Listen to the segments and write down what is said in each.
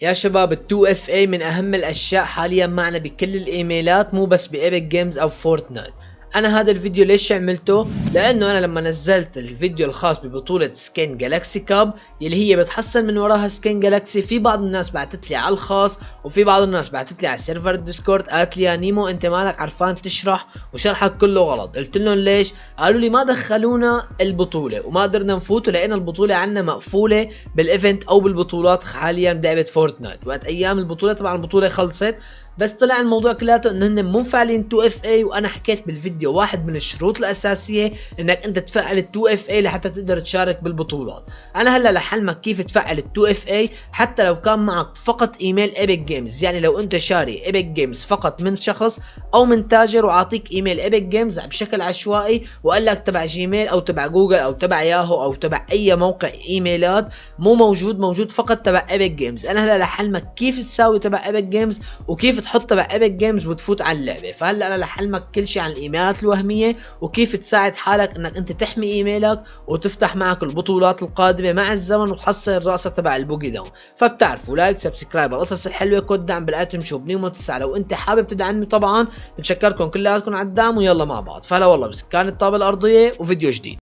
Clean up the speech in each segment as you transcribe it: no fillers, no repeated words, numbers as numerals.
يا شباب ال 2FA من اهم الاشياء حاليا معنا بكل الايميلات، مو بس بإيبك جيمز او فورتنايت. انا هذا الفيديو ليش عملته؟ لانه انا لما نزلت الفيديو الخاص ببطولة سكين جالاكسي كاب يلي هي بتحصل من وراها سكين جالاكسي، في بعض الناس بعتت لي على الخاص وفي بعض الناس بعتت لي على سيرفر الديسكورد قالت لي يا نيمو انت مالك عرفان تشرح وشرحك كله غلط. قلت لهم ليش؟ قالوا لي ما دخلونا البطولة وما قدرنا نفوت لان البطولة عندنا مقفولة بالايفنت او بالبطولات حاليا بلعبة فورتنايت. وقت ايام البطولة طبعا البطولة خلصت، بس طلع الموضوع كلاته انه هن مو فاعلين 2FA. وانا حكيت بالفيديو واحد من الشروط الاساسيه انك انت تفعل ال 2FA لحتى تقدر تشارك بالبطولات. انا هلا رح علمك كيف تفعل ال 2FA حتى لو كان معك فقط ايميل ايبك جيمز، يعني لو انت شاري ايبك جيمز فقط من شخص او من تاجر وعاطيك ايميل ايبك جيمز بشكل عشوائي وقال لك تبع جيميل او تبع جوجل او تبع ياهو او تبع اي موقع ايميلات مو موجود فقط تبع ايبك جيمز. انا هلا رح علمك كيف تساوي تبع ايبك جيمز وكيف تحط تبع ايبك جيمز وتفوت على اللعبه. فهلا انا رح علمك كل شيء عن الايميلات الوهميه وكيف تساعد حالك انك انت تحمي ايميلك وتفتح معك البطولات القادمه مع الزمن وتحصل الرأسة تبع البوكي داون. فبتعرفوا لايك سبسكرايب القصص الحلوه، كود دعم بالاتم شو بنيمو 9. لو انت حابب تدعمني طبعا بتشكركم كلياتكم على الدعم ويلا مع بعض. فهلا والله بسكان الطابه الارضيه وفيديو جديد.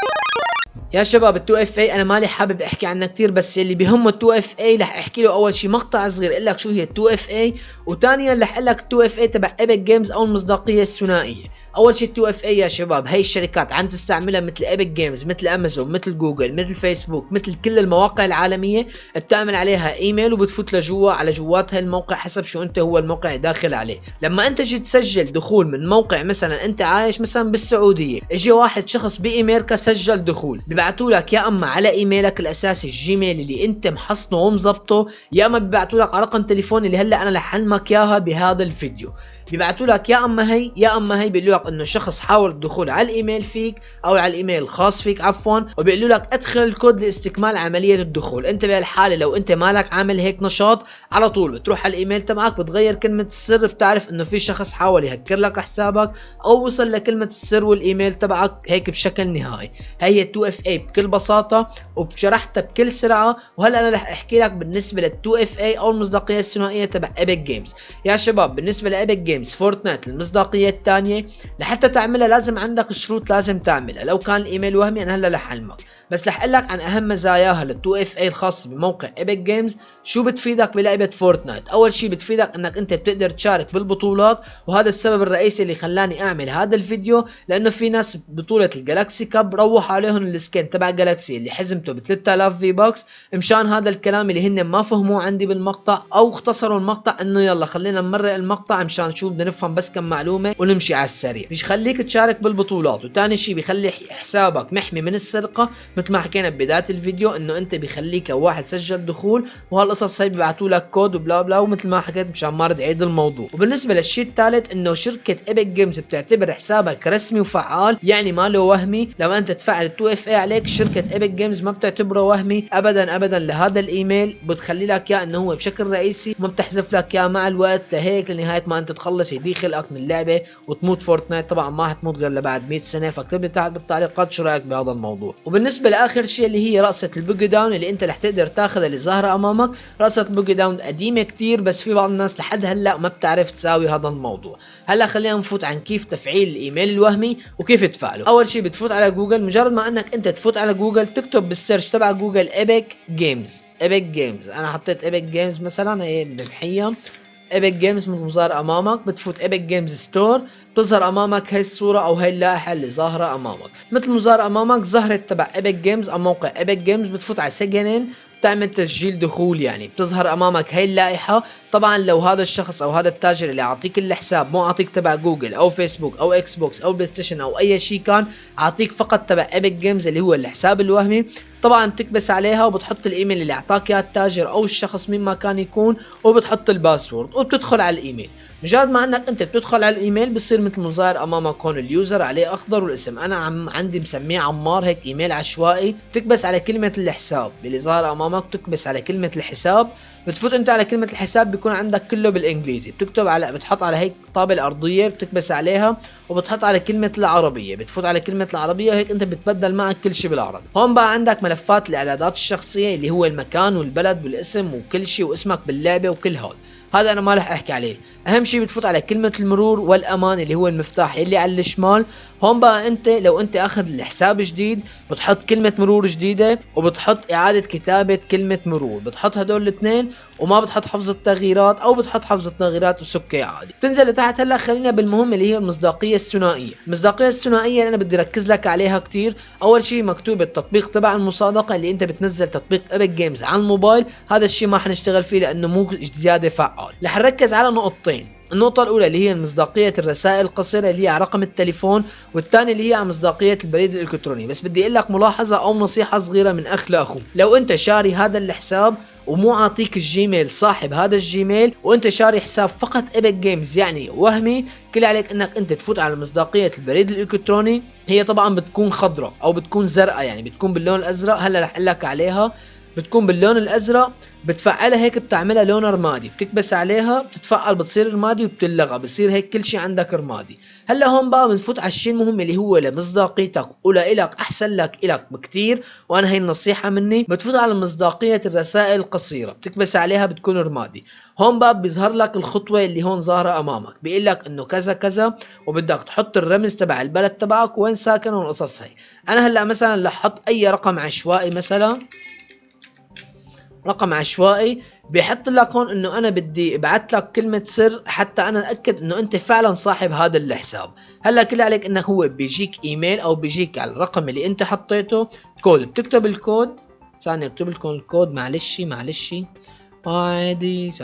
يا شباب ال 2FA انا مالي حابب احكي عنها كثير، بس اللي بيهمه ال 2FA رح احكي له اول شيء مقطع صغير اقول لك شو هي ال 2FA، وثانيا رح اقول لك ال 2FA تبع ايبك جيمز او المصداقيه الثنائيه. اول شيء ال 2FA يا شباب هي الشركات عم تستعملها مثل ايبك جيمز مثل امازون مثل جوجل مثل فيسبوك مثل كل المواقع العالميه، بتعمل عليها ايميل وبتفوت لجوا على جوات هالموقع حسب شو انت هو الموقع داخل عليه. لما انت جيت تسجل دخول من موقع، مثلا انت عايش مثلا بالسعوديه، اجى واحد شخص بامريكا سجل دخول، ببعثوا لك يا اما على ايميلك الاساسي الجيميل اللي انت محصنه ومظبطه، يا اما ببعثوا لك على رقم تليفون اللي هلا انا رح علمك اياها بهذا الفيديو. بيبعتوا لك يا اما هي بيقولوا لك انه شخص حاول الدخول على الايميل فيك او على الايميل الخاص فيك عفوا، وبيقولوا لك ادخل الكود لاستكمال عمليه الدخول. انت بهالحاله لو انت مالك عامل هيك نشاط على طول بتروح على الايميل تبعك بتغير كلمه السر، بتعرف انه في شخص حاول يهكر لك حسابك او وصل لكلمه السر والايميل تبعك هيك بشكل نهائي. هي 2FA بكل بساطه وشرحتها بكل سرعه. وهلا انا رح احكي لك بالنسبه لل 2FA او المصداقيه الثنائيه تبع ايبك جيمز. يا شباب بالنسبه لايبك جيمز فورتنايت المصداقيه الثانيه لحتى تعملها لازم عندك شروط لازم تعملها. لو كان الايميل وهمي انا هلا رح علمك، بس رح اقول لك عن اهم مزاياها لل 2FA الخاص بموقع ايبك جيمز. شو بتفيدك بلعبه فورتنايت؟ اول شيء بتفيدك انك انت بتقدر تشارك بالبطولات، وهذا السبب الرئيسي اللي خلاني اعمل هذا الفيديو، لانه في ناس بطوله الجالاكسي كاب روح عليهم السكين تبع جالاكسي اللي حزمته ب 3000 في بوكس. مشان هذا الكلام اللي هن ما فهموه عندي بالمقطع او اختصروا المقطع، انه يلا خلينا نمرق المقطع مشان شو بدنا نفهم بس كم معلومه ونمشي على السريع. بيخليك تشارك بالبطولات، وثاني شيء بيخلي حسابك محمي من السرقه مثل ما حكينا ببدايه الفيديو، انه انت بيخليك لو واحد سجل دخول وهالقصص هي بيبعتوا لك كود وبلا بلا، ومثل ما حكيت مشان ما رد عيد الموضوع. وبالنسبه للشيء الثالث انه شركه ايبك جيمز بتعتبر حسابك رسمي وفعال، يعني ما له وهمي. لو انت تفعل 2FA عليك شركه ايبك جيمز ما بتعتبره وهمي ابدا ابدا. لهذا الايميل بتخلي لك اياه انه هو بشكل رئيسي، ما بتحذف لك اياه مع الوقت، لهيك لنهايه ما انت تخلص يدي خلقك من اللعبه وتموت فورتنايت. طبعا ما حتموت غير لبعد 100 سنه. فاكتب لي تحت بالتعليقات شو رايك بهذا الموضوع. وبالنسبه لاخر شيء اللي هي رقصه البوكي داون اللي انت رح تقدر تاخذها اللي ظاهره امامك. رقصه البوكي داون قديمه كثير، بس في بعض الناس لحد هلا ما بتعرف تساوي هذا الموضوع. هلا خلينا نفوت عن كيف تفعيل الايميل الوهمي وكيف تفعله. اول شيء بتفوت على جوجل. مجرد ما انك انت تفوت على جوجل تكتب بالسيرش تبع جوجل ايبك جيمز. انا حطيت ايبك جيمز مثلا هي بمحية ايبك جيمز من مظهر امامك. بتفوت ايبك جيمز ستور، بتظهر امامك هي الصوره او هي اللائحه اللي ظاهره امامك مثل مظهر امامك ظهرت تبع ايبك جيمز او موقع ايبك جيمز. بتفوت على سجنين بتعمل تسجيل دخول، يعني بتظهر امامك هي اللائحه. طبعا لو هذا الشخص او هذا التاجر اللي اعطيك الحساب مو اعطيك تبع جوجل او فيسبوك او اكس بوكس او بلاي ستيشن او اي شيء كان، اعطيك فقط تبع ايبك جيمز اللي هو الحساب الوهمي. طبعا بتكبس عليها وبتحط الايميل اللي اعطاك اياه التاجر او الشخص مين ما كان يكون، وبتحط الباسورد وبتدخل على الايميل. مجرد ما انك انت بتدخل على الايميل بصير مثل ما ظاهر امامك هون اليوزر عليه اخضر والاسم. انا عندي مسميه عمار، هيك ايميل عشوائي. بتكبس على كلمه الحساب اللي ظاهر امامك، بتكبس على كلمه الحساب. بتفوت انت على كلمة الحساب بيكون عندك كله بالانجليزي، بتكتب على بتحط على هيك طابة ارضية بتكبس عليها وبتحط على كلمة العربية، بتفوت على كلمة العربية وهيك انت بتبدل معك كل شيء بالعربي. هون بقى عندك ملفات الاعدادات الشخصية اللي هو المكان والبلد والاسم وكل شيء واسمك باللعبة وكل هذا انا ما رح احكي عليه. اهم شيء بتفوت على كلمة المرور والامان اللي هو المفتاح اللي على الشمال. هون بقى انت لو انت اخذ الحساب جديد بتحط كلمة مرور جديدة وبتحط اعادة كتابة كلمة مرور، بتحط هدول الاثنين وما بتحط حفظ التغييرات او بتحط حفظ التغييرات وسكي عادي. تنزل لتحت. هلا خلينا بالمهم اللي هي المصداقية الثنائية. المصداقية الثنائية اللي انا بدي ركز لك عليها كتير. اول شيء مكتوب التطبيق تبع المصادقة اللي انت بتنزل تطبيق ايبك جيمز على الموبايل، هذا الشيء ما حنشتغل فيه لانه مو زيادة فعال. رح نركز على نقطتين. النقطة الأولى اللي هي مصداقية الرسائل القصيرة اللي هي على رقم التليفون، والثانية اللي هي على مصداقية البريد الإلكتروني. بس بدي أقول لك ملاحظة أو نصيحة صغيرة من أخ لأخوه. لو أنت شاري هذا الحساب ومو عاطيك الجيميل صاحب هذا الجيميل وأنت شاري حساب فقط ايبك جيمز يعني وهمي، كل عليك أنك أنت تفوت على مصداقية البريد الإلكتروني. هي طبعا بتكون خضراء أو بتكون زرقاء، يعني بتكون باللون الأزرق. هلا رح أقول لك عليها. بتكون باللون الازرق، بتفعلها هيك بتعملها لون رمادي، بتكبس عليها بتتفعل بتصير رمادي وبتلغى، بصير هيك كل شيء عندك رمادي. هلا هون بقى بنفوت على الشيء المهم اللي هو لمصداقيتك ولإلك احسن لك إلك بكتير، وانا هي النصيحة مني. بتفوت على مصداقية الرسائل القصيرة، بتكبس عليها بتكون رمادي. هون بقى بيظهر لك الخطوة اللي هون ظاهرة امامك، بيقول لك انه كذا كذا وبدك تحط الرمز تبع البلد تبعك وين ساكن والقصص هي. انا هلا مثلا رح احط اي رقم عشوائي، مثلا رقم عشوائي، بيحط لك هون انه انا بدي ابعث لك كلمة سر حتى انا اتاكد انه انت فعلا صاحب هذا الحساب. هلا كل عليك انك هو بيجيك ايميل او بيجيك على الرقم اللي انت حطيته كود، بتكتب الكود. ثانية اكتب لكم الكود، معلش عادي.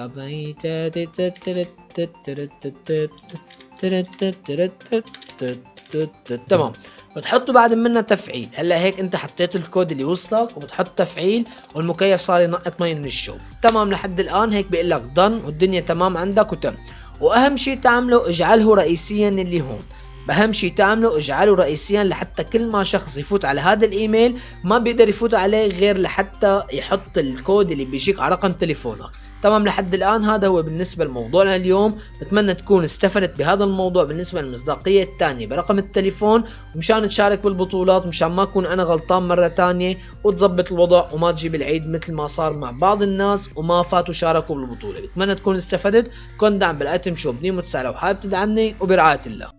تمام. بتحطه بعد منه تفعيل. هلا هيك انت حطيت الكود اللي وصلك وبتحط تفعيل والمكيف صار ينقط مي من الشوب. تمام لحد الان هيك بيقول لك ضن والدنيا تمام عندك وتم. واهم شيء تعمله اجعله رئيسيا اللي هون. اهم شيء تعمله اجعله رئيسيا لحتى كل ما شخص يفوت على هذا الايميل ما بيقدر يفوت عليه غير لحتى يحط الكود اللي بيجيك على رقم تليفونك. تمام لحد الآن هذا هو بالنسبة لموضوعنا اليوم. بتمنى تكون استفدت بهذا الموضوع بالنسبة للمصداقية الثانية برقم التليفون، ومشان تشارك بالبطولات مشان ما أكون أنا غلطان مرة ثانية وتظبط الوضع وما تجيب العيد مثل ما صار مع بعض الناس وما فاتوا شاركوا بالبطولة. بتمنى تكون استفدت. كن دعم بالأيتم شوب نيمو 9 لو حابب تدعمني، وبرعاية الله.